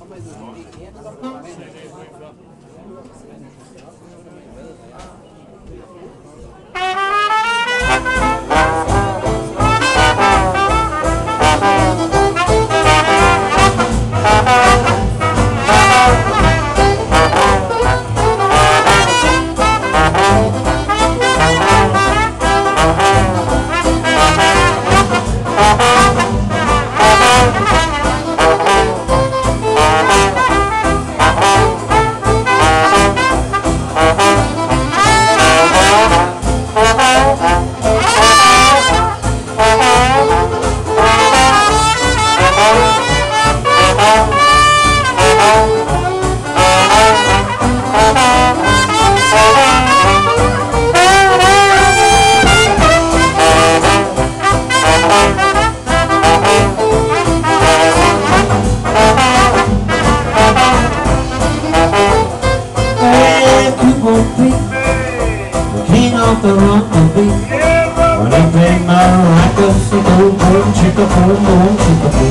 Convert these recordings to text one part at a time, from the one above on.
The rumble beat. When they play maracas, they go boom, chicka boom, boom, chicka boom.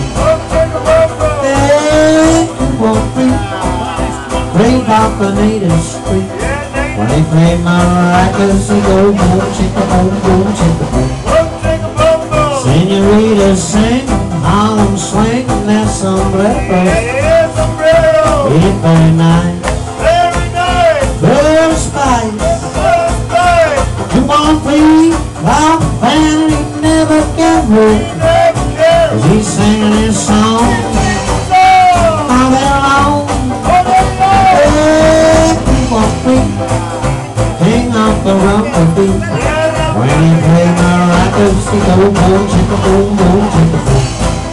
Hey, come on, free. Brave out the native street. When they play maracas, they go boom, chicka boom, boom, chicka boom. Senoritas sing, Harlem swing, and their sombreros. It's very nice, very spice. Come on, please, our family never get rid. Cause he's singing his song all day long. Hey, keep on free, king of the rumble beat. When he play maracas, he go boom, chicka boom, boom, chicka boom.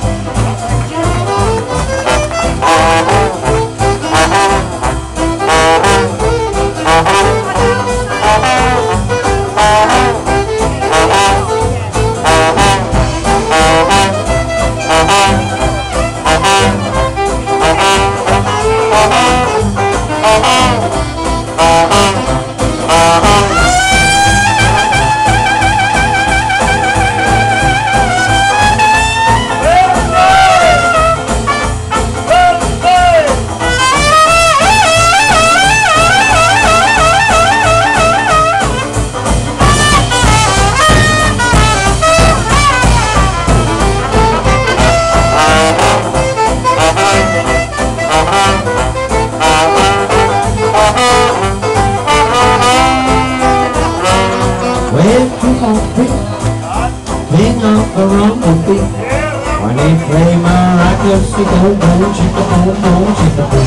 King of the rumble beat. When they play maracas, they go boom, chicka boom, boom, chicka boom.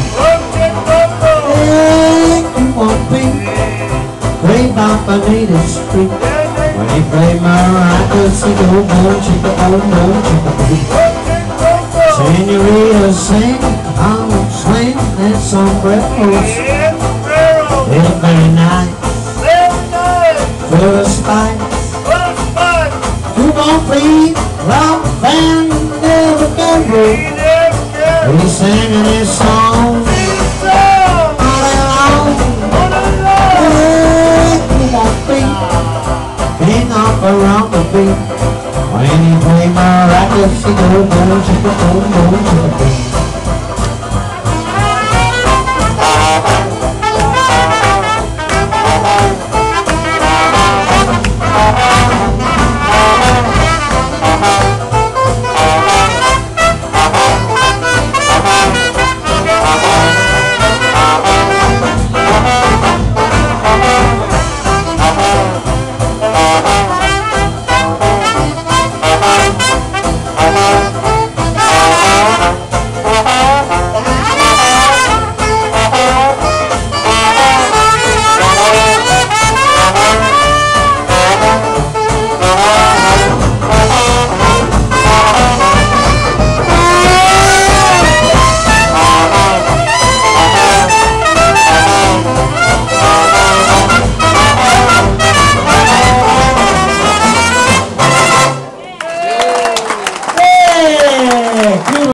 Hey, keep on beat, brave out the native street. When they play maracas, they go boom, chicka boom, boom, chicka boom. Senoritas sing, Harlem swing, and sombreros. They're very nice, full of spice. Come on, please, rock band, never get rid. He's singing his song all day long. Hey, come on, please, king of the rumble beat. When he play maracas, he go boom, chicka boom, boom, chicka boom.